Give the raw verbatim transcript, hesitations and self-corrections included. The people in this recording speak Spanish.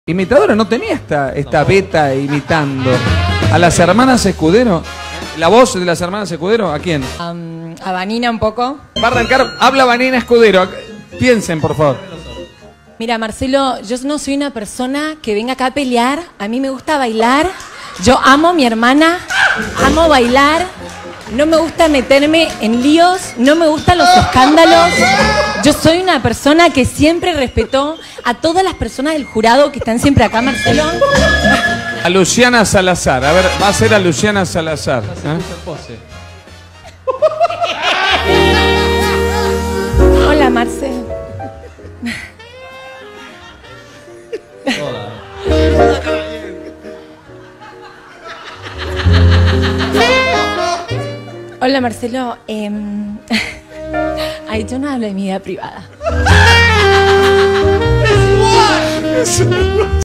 imitadora, no tenía esta, esta beta imitando. A las hermanas Escudero. ¿La voz de las hermanas Escudero? ¿A quién? Um, a Vanina un poco. Va a arrancar, habla Vanina Escudero. Piensen, por favor. Mira, Marcelo, yo no soy una persona que venga acá a pelear. A mí me gusta bailar. Yo amo a mi hermana. Amo bailar. No me gusta meterme en líos. No me gustan los escándalos. Yo soy una persona que siempre respetó a todas las personas del jurado que están siempre acá, Marcelo. A Luciana Salazar. A ver, va a ser a Luciana Salazar. ¿Eh? Hola, Marce. Hola, Marcelo. Eh... Ay, yo no hablo de mi vida privada.